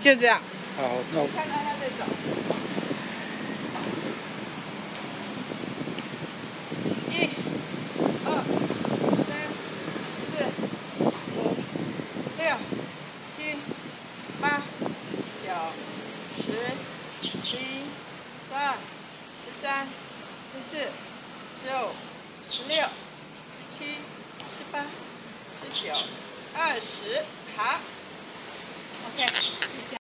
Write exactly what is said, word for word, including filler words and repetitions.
就这样。 好，那我看到他在走。一、二、三、四、五、六、七、八、九、十、十一、十二、十三、十四、十五、十六、十七、十八、十九、二十，好 ，OK。